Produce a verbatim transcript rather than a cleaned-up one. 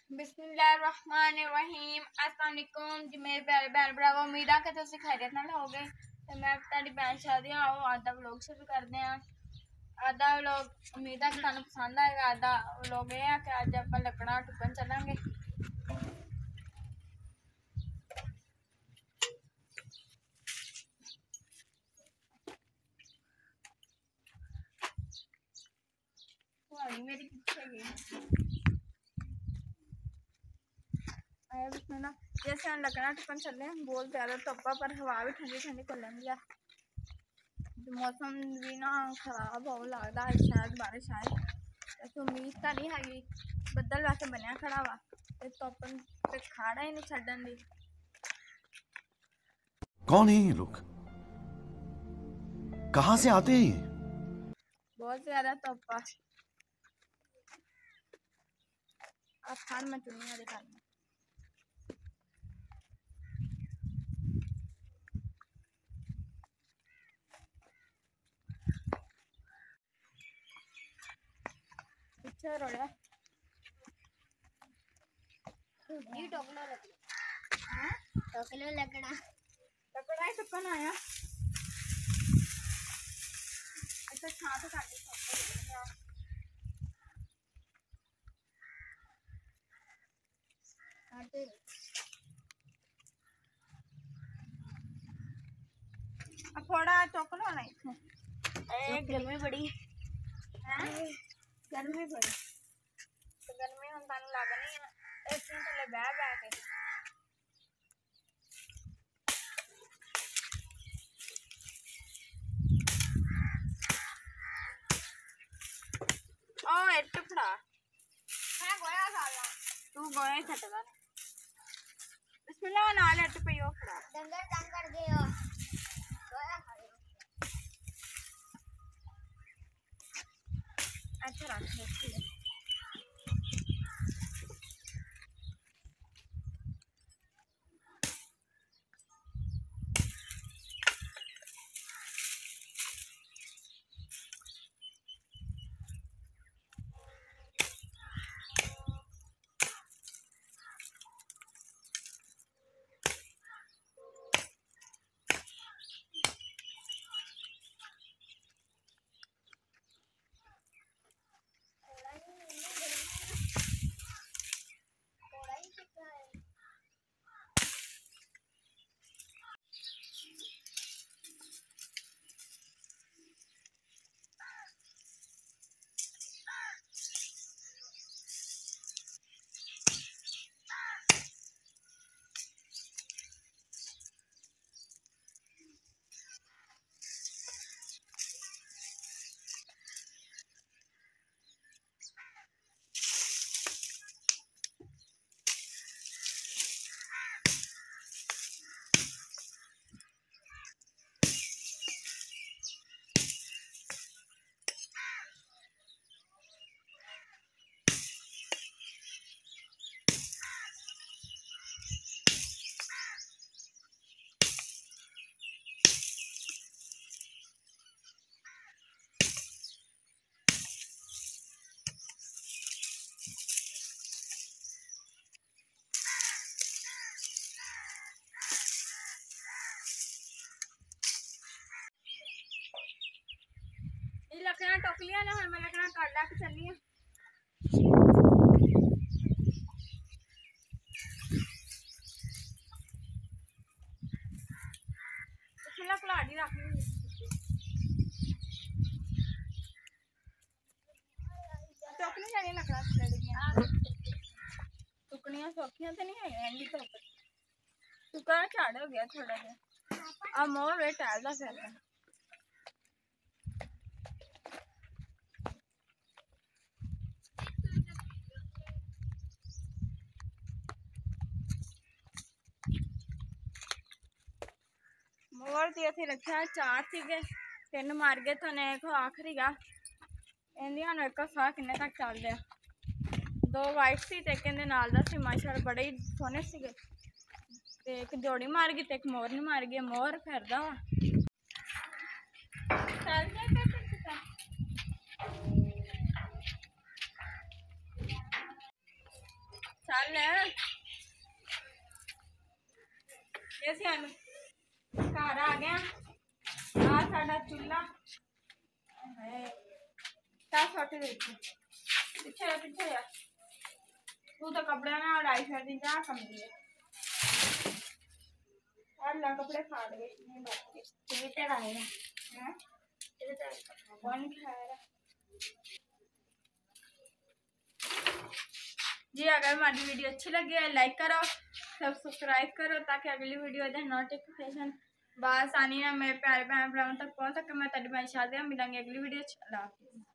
बिस्मिल्लाहिर्रहमानिर्रहीम। अस्सलाम वालेकुम जी मेरे प्यारे भैन भरावो, उम्मीद है कि तुम खैरियत नाल होगे। ते मैं तुहाडी भैन शादिया आओ आधा व्लॉग शुरू करते हैं। आधा व्लॉग उम्मीद है कि तुहानू पसंद आएगा। आधा व्लॉग ये है कि अज आपां लकड़ा टुकन चलांगे। मेरी पीछे गई जैसे हम लकड़ा टुकन चले बहुत ज़्यादा धुप्पा पर हवा भी ठंडी ठंडी को लग गया। मौसम भी ना खराब हो लगता है, शायद बारिश आए। वैसे उम्मीद तो नहीं हैगी, बदल वैसे बनया खड़ा वा धुप्प ते खाड़ा ही नहीं छड्डन दी। कौन है ये लोग, कहाँ से आते हैं ये? बहुत ज्यादा धुप्प अब ठंड में चुनिया दिखाई। पीछे रोड़ा ये टोकना लकड़ा हां टोकना लकड़ा लकड़ा ही टुकन आया। अच्छा छां तो काटी काटे अब थोड़ा टोकना ना इथों। ए गर्मी बड़ी है गर्मी बड़ी तो गर्मी हम तानू लगनी है एसी थले बह बह के। ओ इट फड़ा मैं गोया साला तू गोया ही छटदा बिस्मिल्लाह नाल इट पियो फड़ा डंगर तंग कर गयो गोया खड़े अच्छा रख ले। लकड़ा टोक लिया ना, मैं लकड़ा काट ला के चली है। इसमें कलाड़ी रख ली टोकनी जानी लकड़ा लड़कियां टुकनियां सौखियां तो नहीं है एंडी तो टुकड़ा झाड़ हो गया थोड़ा सा अब मोर वे टहलदा फिरदा मोर दी असीं रखिया चार सीगे तीन मार गए तो ने एक आखिरी गा इंदियां नु एक साह किन्ने तक चलदे आ। दो वाइट सी ते एक इंदे नाल दा सी माशाअल्लाह बड़े ही सोहने सीगे ते एक जोड़ी मार गई ते एक मोर नहीं मार गई। मोर फिरदा वा चल जा चल ये सी घर आ गया आ साडा चूल्हा है क्या छोटे देखो पीछे या पीछे या तू तो कपड़े ना ढाई कर दी क्या कम दी अल्लाह कपड़े फाड़ गए नहीं बात के बेटे आएगा हैं कौन खाएगा जी। अगर हमारी वीडियो अच्छी लगी है लाइक करो सब्सक्राइब करो ताकि अगली वीडियो दे नोटिफिकेशन बस आसानी ना मेरे प्यारे भैन भरावां तक पहुंच सके। मैं तेरी भाई शादी मिलेंगे अगली वीडियो। अल्लाह हाफिज़।